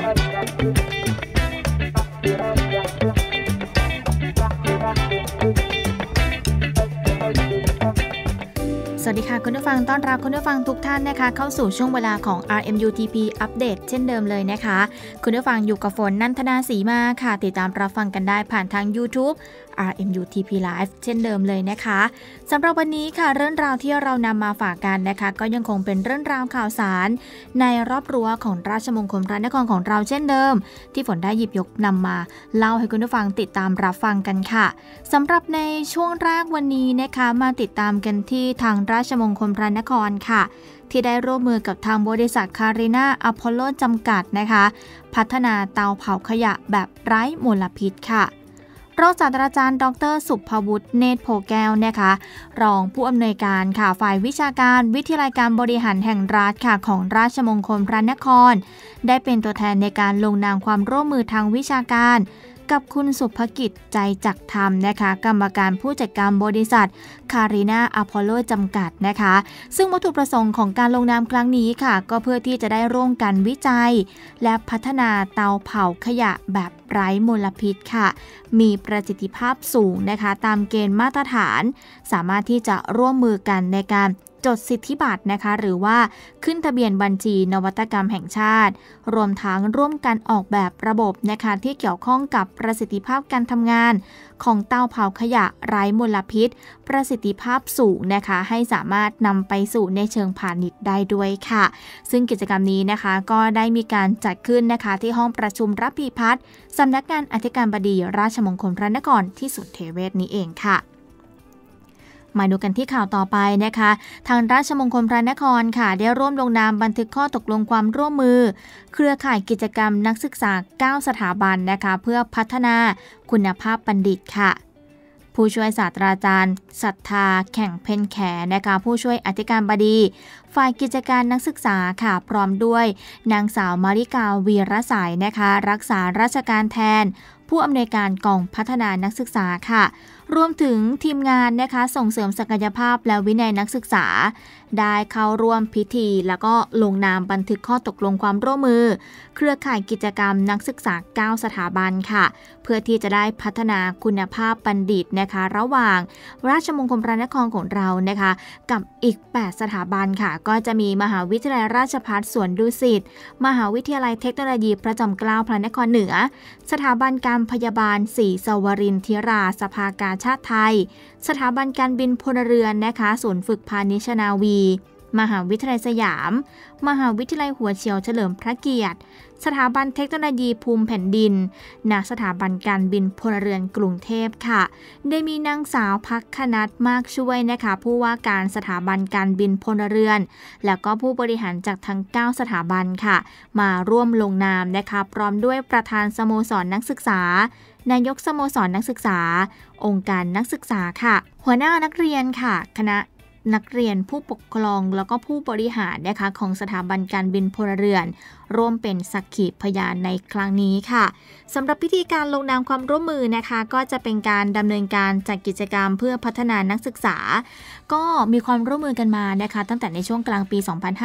สวัสดีค่ะคุณผู้ฟังต้อนรับคุณผู้ฟังทุกท่านนะคะเข้าสู่ช่วงเวลาของ RMUTP อัปเดตเช่นเดิมเลยนะคะคุณผู้ฟังอยู่กับฝนนันทนาศรีมาค่ะติดตามรับฟังกันได้ผ่านทาง YouTube RMUTP Live เช่นเดิมเลยนะคะสำหรับวันนี้ค่ะเรื่องราวที่เรานำมาฝากกันนะคะก็ยังคงเป็นเรื่องราวข่าวสารในรอบรั้วของราชมงคลพระนครของเราเช่นเดิมที่ฝนได้หยิบยกนำมาเล่าให้คุณผู้ฟังติดตามรับฟังกันค่ะสำหรับในช่วงแรกวันนี้นะคะมาติดตามกันที่ทางราชมงคลพระนครค่ะที่ได้ร่วมมือกับทางบริษัทคาริน่าอพอลโลจำกัดนะคะพัฒนาเตาเผาขยะแบบไร้มลพิษค่ะรองศาสตราจารย์ดร.สุภวุฒิเนตรโพแก้วนะคะรองผู้อำนวยการค่ะฝ่ายวิชาการวิทยาลัยการบริหารแห่งรัฐค่ะของราชมงคลพระนครได้เป็นตัวแทนในการลงนามความร่วมมือทางวิชาการกับคุณสุภกิจใจจักธรรมนะคะกรรมการผู้จัดการบริษัทคาริน่าอพอลโลจำกัดนะคะซึ่งวัตถุประสงค์ของการลงนามครั้งนี้ค่ะก็เพื่อที่จะได้ร่วมกันวิจัยและพัฒนาเตาเผาขยะแบบไร้มลพิษค่ะมีประสิทธิภาพสูงนะคะตามเกณฑ์มาตรฐานสามารถที่จะร่วมมือกันในการจดสิทธิบัตรนะคะหรือว่าขึ้นทะเบียนบัญชีนวัตกรรมแห่งชาติรวมทั้งร่วมกันออกแบบระบบนะคะที่เกี่ยวข้องกับประสิทธิภาพการทำงานของเตาเผาขยะไร้มลพิษประสิทธิภาพสูงนะคะให้สามารถนำไปสู่ในเชิงพาณิชย์ได้ด้วยค่ะซึ่งกิจกรรมนี้นะคะก็ได้มีการจัดขึ้นนะคะที่ห้องประชุมระพีพัฒน์สำนักงานอธิการบดีราชมงคลพระนครที่สุทธิเทเวศนี้เองค่ะมาดูกันที่ข่าวต่อไปนะคะทางราชมงคลพระนครค่ะได้ร่วมลงนามบันทึกข้อตกลงความร่วมมือเครือข่ายกิจกรรมนักศึกษา9สถาบันนะคะเพื่อพัฒนาคุณภาพบัณฑิตค่ะผู้ช่วยศาสตราจารย์ศรัทธาแข่งเพ็ญแขนะคะผู้ช่วยอธิการบดีฝ่ายกิจการนักศึกษาค่ะพร้อมด้วยนางสาวมาริกาวีรสายนะคะรักษาราชการแทนผู้อำนวยการกองพัฒนานักศึกษาค่ะรวมถึงทีมงานนะคะส่งเสริมศักยภาพและวินัยนักศึกษาได้เข้าร่วมพิธีแล้วก็ลงนามบันทึกข้อตกลงความร่วมมือเครือข่ายกิจกรรมนักศึกษา9สถาบันค่ะเพื่อที่จะได้พัฒนาคุณภาพบัณฑิตนะคะระหว่างราชมงคลพระนครของเรานะคะกับอีก8สถาบันค่ะก็จะมีมหาวิทยาลัยราชภัฏสวนดุสิตมหาวิทยาลัยเทคโนโลยีพระจอมเกล้าพระนครเหนือสถาบันการพยาบาลศรีสวรินทราสภากาชาติไทยสถาบันการบินพลเรือนนะคะศูนย์ฝึกพาณิชนาวีมหาวิทยาลัยสยามมหาวิทยาลัยหัวเฉียวเฉลิมพระเกียรติสถาบันเทคโนโลยีภูมิแผ่นดินณสถาบันการบินพลเรือนกรุงเทพค่ะได้มีนางสาวภักคณัฐมากช่วยนะคะผู้ว่าการสถาบันการบินพลเรือนแล้วก็ผู้บริหารจากทั้ง9สถาบันค่ะมาร่วมลงนามนะคะพร้อมด้วยประธานสโมสรนักศึกษานายกสโมสรนักศึกษาองค์การนักศึกษาค่ะหัวหน้านักเรียนค่ะคณะนักเรียนผู้ปกครองแล้วก็ผู้บริหารนะคะของสถาบันการบินพลเรือนร่วมเป็นสักขีพยานในครั้งนี้ค่ะสำหรับพิธีการลงนามความร่วมมือนะคะก็จะเป็นการดำเนินการจัดกิจกรรมเพื่อพัฒนานักศึกษาก็มีความร่วมมือกันมานะคะตั้งแต่ในช่วงกลางปี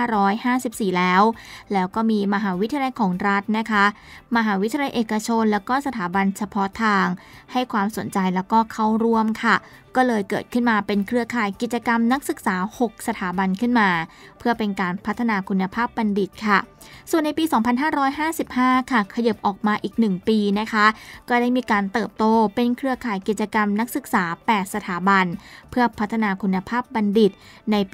2554 แล้วก็มีมหาวิทยาลัยของรัฐนะคะมหาวิทยาลัยเอกชนแล้วก็สถาบันเฉพาะทางให้ความสนใจแล้วก็เข้าร่วมค่ะก็เลยเกิดขึ้นมาเป็นเครือข่ายกิจกรรมนักศึกษา6สถาบันขึ้นมาเพื่อเป็นการพัฒนาคุณภาพบัณฑิตค่ะส่วนในปี 2555 ค่ะขยับออกมาอีก1ปีนะคะก็ได้มีการเติบโตเป็นเครือข่ายกิจกรรมนักศึกษา8สถาบันเพื่อพัฒนาคุณภาพบัณฑิตในปี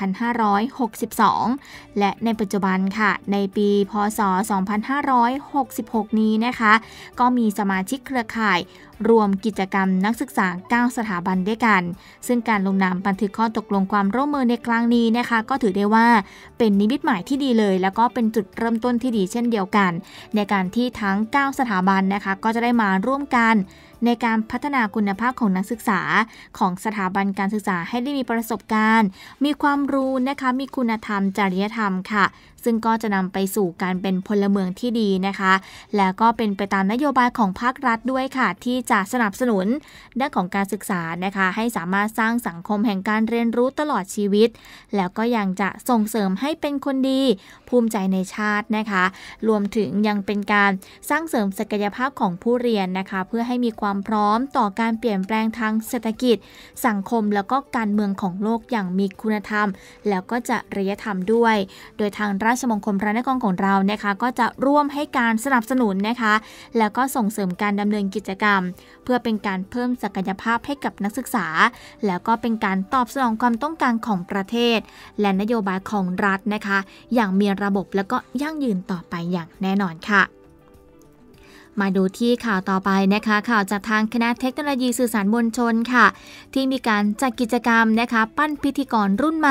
2562 และในปัจจุบันค่ะในปีพ.ศ. 2566 นี้นะคะก็มีสมาชิกเครือข่ายรวมกิจกรรมนักศึกษา9สถาบันด้วยกันซึ่งการลงนามบันทึกข้อตกลงความร่วมมือในครั้งนี้นะคะก็ถือได้ว่าเป็นนิมิตหมายที่ดีเลยแล้วก็เป็นจุดเริ่มต้นที่ดีเช่นเดียวกันในการที่ทั้ง9สถาบันนะคะก็จะได้มาร่วมกันในการพัฒนาคุณภาพของนักศึกษาของสถาบันการศึกษาให้ได้มีประสบการณ์มีความรู้นะคะมีคุณธรรมจริยธรรมค่ะซึ่งก็จะนำไปสู่การเป็นพลเมืองที่ดีนะคะแล้วก็เป็นไปตามนโยบายของภาครัฐด้วยค่ะที่จะสนับสนุนด้านของการศึกษานะคะให้สามารถสร้างสังคมแห่งการเรียนรู้ตลอดชีวิตแล้วก็ยังจะส่งเสริมให้เป็นคนดีภูมิใจในชาตินะคะรวมถึงยังเป็นการสร้างเสริมศักยภาพของผู้เรียนนะคะเพื่อให้มีความพร้อมต่อการเปลี่ยนแปลงทางเศรษฐกิจสังคมแล้วก็การเมืองของโลกอย่างมีคุณธรรมแล้วก็จริยธรรมด้วยโดยทางราชมงคลพระนครของเรานะคะก็จะร่วมให้การสนับสนุนนะคะแล้วก็ส่งเสริมการดำเนินกิจกรรมเพื่อเป็นการเพิ่มศักยภาพให้กับนักศึกษาแล้วก็เป็นการตอบสนองความต้องการของประเทศและนโยบายของรัฐนะคะอย่างมีระบบแล้วก็ยั่งยืนต่อไปอย่างแน่นอนค่ะมาดูที่ข่าวต่อไปนะคะข่าวจากทางคณะเทคโนโลยีสื่อสารมวลชนค่ะที่มีการจัดกิจกรรมนะคะปั้นพิธีกรรุ่นใหม่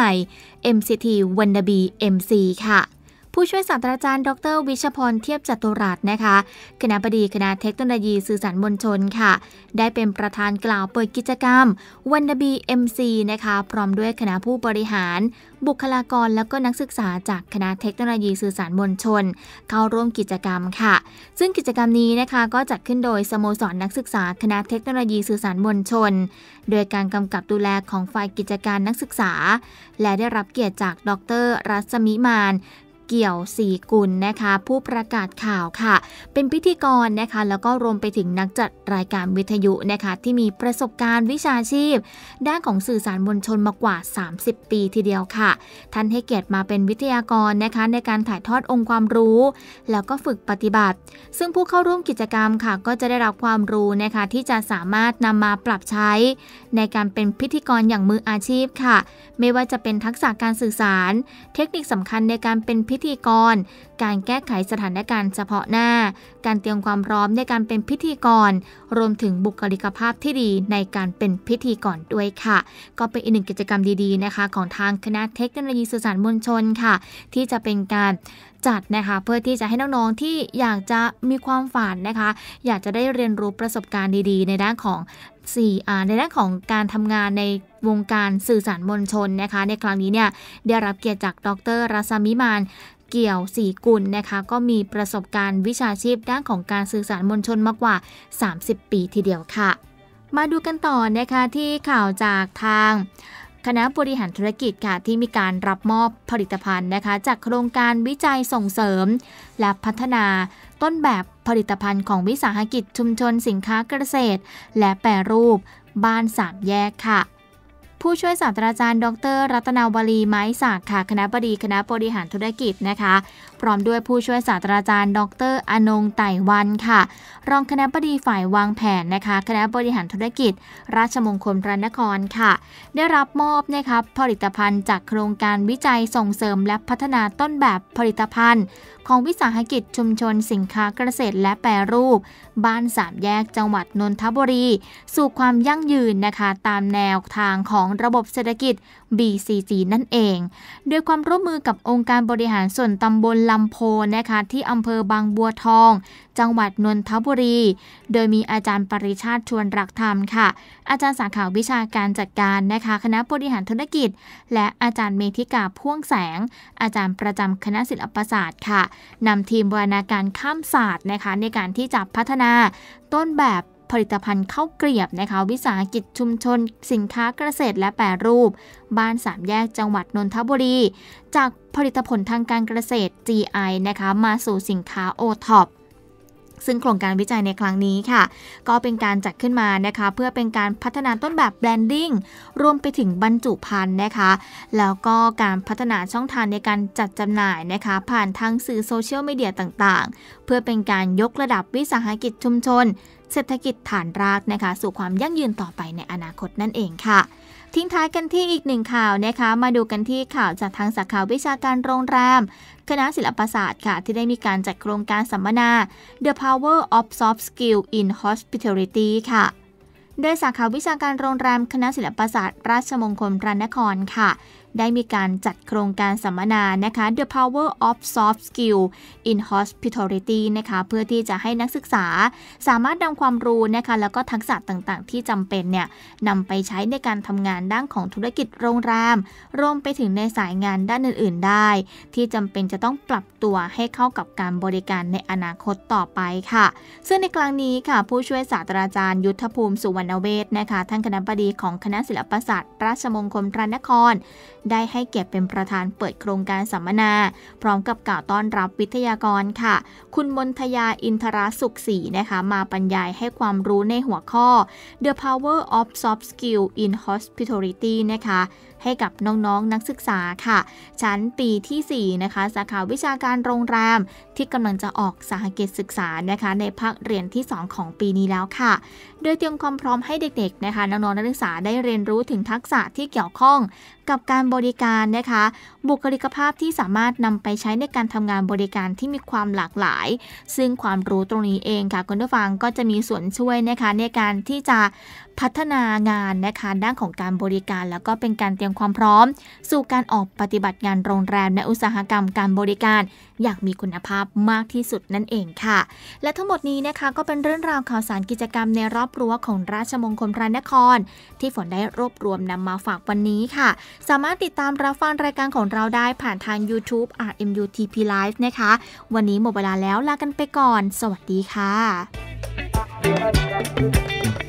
MCT Wannabe MC ค่ะผู้ช่วยศาสตราจารย์ดร.วิชพรเทียบจตุรัสนะคะคณบดีคณะเทคโนโลยีสื่อสารมวลชนค่ะได้เป็นประธานกล่าวเปิดกิจกรรม Wannabe MC นะคะพร้อมด้วยคณะผู้บริหารบุคลากรและก็นักศึกษาจากคณะเทคโนโลยีสื่อสารมวลชนเข้าร่วมกิจกรรมค่ะซึ่งกิจกรรมนี้นะคะก็จัดขึ้นโดยสโมสรนักศึกษาคณะเทคโนโลยีสื่อสารมวลชนโดยการกำกับดูแลของฝ่ายกิจการนักศึกษาและได้รับเกียรติจากดร.รัศมิมานเกี่ยวศรีกุลนะคะผู้ประกาศข่าวค่ะเป็นพิธีกรนะคะแล้วก็รวมไปถึงนักจัดรายการวิทยุนะคะที่มีประสบการณ์วิชาชีพด้านของสื่อสารมวลชนมากว่า30ปีทีเดียวค่ะท่านให้เกียรติมาเป็นวิทยากรนะคะในการถ่ายทอดองค์ความรู้แล้วก็ฝึกปฏิบัติซึ่งผู้เข้าร่วมกิจกรรมค่ะก็จะได้รับความรู้นะคะที่จะสามารถนำมาปรับใช้ในการเป็นพิธีกรอย่างมืออาชีพค่ะไม่ว่าจะเป็นทักษะการสื่อสารเทคนิคสำคัญในการเป็นพิธีกรการแก้ไขสถานการณ์เฉพาะหน้าการเตรียมความพร้อมในการเป็นพิธีกรรวมถึงบุคลิกภาพที่ดีในการเป็นพิธีกรด้วยค่ะก็เป็นอีกหนึ่งกิจกรรมดีๆนะคะของทางคณะเทคโนโลยีสื่อสารมวลชนค่ะที่จะเป็นการจัดนะคะเพื่อที่จะให้น้องๆที่อยากจะมีความฝันนะคะอยากจะได้เรียนรู้ประสบการณ์ดีๆในด้านของในด้านของการทำงานในวงการสื่อสารมวลชนนะคะในครั้งนี้เนี่ยได้รับเกียรติจากดร.รัศมิมานเกี่ยวศรีกุลนะคะก็มีประสบการณ์วิชาชีพด้านของการสื่อสารมวลชนมากกว่า30ปีทีเดียวค่ะมาดูกันต่อนะคะที่ข่าวจากทางคณะบริหารธุรกิจค่ะที่มีการรับมอบผลิตภัณฑ์นะคะจากโครงการวิจัยส่งเสริมและพัฒนาต้นแบบผลิตภัณฑ์ของวิสาหกิจชุมชนสินค้าเกษตรและแปรรูปบ้านสามแยกค่ะผู้ช่วยศาสตราจารย์ดร.รัตนาวลีไม้ศักดิ์ค่ะคณบดีคณะบริหารธุรกิจนะคะพร้อมด้วยผู้ช่วยศาสตราจารย์ดร.อนงไต่วันค่ะรองคณบดีฝ่ายวางแผนนะคะคณะบริหารธุรกิจราชมงคลพระนครค่ะได้รับมอบนะคะผลิตภัณฑ์จากโครงการวิจัยส่งเสริมและพัฒนาต้นแบบผลิตภัณฑ์ของวิสาหกิจชุมชนสินค้าเกษตรและแปรรูปบ้านสามแยกจังหวัดนนทบุรีสู่ความยั่งยืนนะคะตามแนวทางของระบบเศรษฐกิจ BCG นั่นเองโดยความร่วมมือกับองค์การบริหารส่วนตำบลลำโพนะคะที่อำเภอบางบัวทองจังหวัดนนทบุรีโดยมีอาจารย์ปริชาติชวนรักธรรมค่ะอาจารย์สาขาวิชาการจัดการนะคะคณะบริหารธุรกิจและอาจารย์เมธิกาพ่วงแสงอาจารย์ประจำคณะศิลปศาสตร์ค่ะนำทีมบูรณาการข้ามศาสตร์นะคะในการที่จะพัฒนาต้นแบบผลิตภัณฑ์ข้าวเกลียบนะคะวิสาหกิจชุมชนสินค้าเกษตรและแปรรูปบ้านสามแยกจังหวัดนนทบุรีจากผลิตผลทางการเกษตร GI นะคะมาสู่สินค้า OTOPซึ่งโครงการวิจัยในครั้งนี้ค่ะก็เป็นการจัดขึ้นมานะคะเพื่อเป็นการพัฒนาต้นแบบแบรนดิ้งรวมไปถึงบรรจุภัณฑ์นะคะแล้วก็การพัฒนาช่องทางในการจัดจำหน่ายนะคะผ่านทางสื่อโซเชียลมีเดียต่างๆเพื่อเป็นการยกระดับวิสาหกิจชุมชนเศรษฐกิจฐานรากนะคะสู่ความยั่งยืนต่อไปในอนาคตนั่นเองค่ะทิ้งท้ายกันที่อีกหนึ่งข่าวนะคะมาดูกันที่ข่าวจากทางสาขาวิชาการโรงแรมคณะศิลปศาสตร์ค่ะที่ได้มีการจัดโครงการสัมมนา The Power of Soft Skill in Hospitality ค่ะโดยสาขาวิชาการโรงแรมคณะศิลปศาสตร์ราชมงคลพระนครค่ะได้มีการจัดโครงการสัมมนานะคะ The Power of Soft Skill in Hospitality นะคะเพื่อที่จะให้นักศึกษาสามารถนำความรู้นะคะแล้วก็ทักษะต่างๆที่จำเป็นเนี่ยนำไปใช้ในการทำงานด้านของธุรกิจโรงแรมรวมไปถึงในสายงานด้านอื่นๆได้ที่จำเป็นจะต้องปรับตัวให้เข้ากับการบริการในอนาคตต่อไปค่ะซึ่งในครั้งนี้ค่ะผู้ช่วยศาสตราจารย์ยุทธภูมิสุวรรณเวชนะคะท่านคณบดีของคณะศิลปศาสตร์ราชมงคลพระนครได้ให้เกียรติเป็นประธานเปิดโครงการสัมมนาพร้อมกับกล่าวต้อนรับวิทยากรค่ะคุณมนทยาอินทราสุขศรีนะคะมาบรรยายให้ความรู้ในหัวข้อ The Power of Soft Skill in Hospitality นะคะให้กับน้องๆนักศึกษาค่ะชั้นปีที่4นะคะสาขาวิชาการโรงแรมที่กำลังจะออกสหกิจศึกษานะคะในภาคเรียนที่2ของปีนี้แล้วค่ะโดยเตรียมความพร้อมให้เด็กๆนะคะน้องๆนักศึกษาได้เรียนรู้ถึงทักษะที่เกี่ยวข้องกับการบริการนะคะบุคลิกภาพที่สามารถนำไปใช้ในการทำงานบริการที่มีความหลากหลายซึ่งความรู้ตรงนี้เองค่ะคุณผู้ฟังก็จะมีส่วนช่วยนะคะในการที่จะพัฒนางานนะคะด้านของการบริการแล้วก็เป็นการเตรียมความพร้อมสู่การออกปฏิบัติงานโรงแรมและอุตสาหกรรมการบริการอย่างมีคุณภาพมากที่สุดนั่นเองค่ะและทั้งหมดนี้นะคะก็เป็นเรื่องราวข่าวสารกิจกรรมในรอบรั้วของราชมงคลพระนครที่ฝนได้รวบรวมนำมาฝากวันนี้ค่ะสามารถติดตามรับฟังรายการของเราได้ผ่านทาง YouTube RMUTP Live นะคะวันนี้หมดเวลาแล้วลากันไปก่อนสวัสดีค่ะ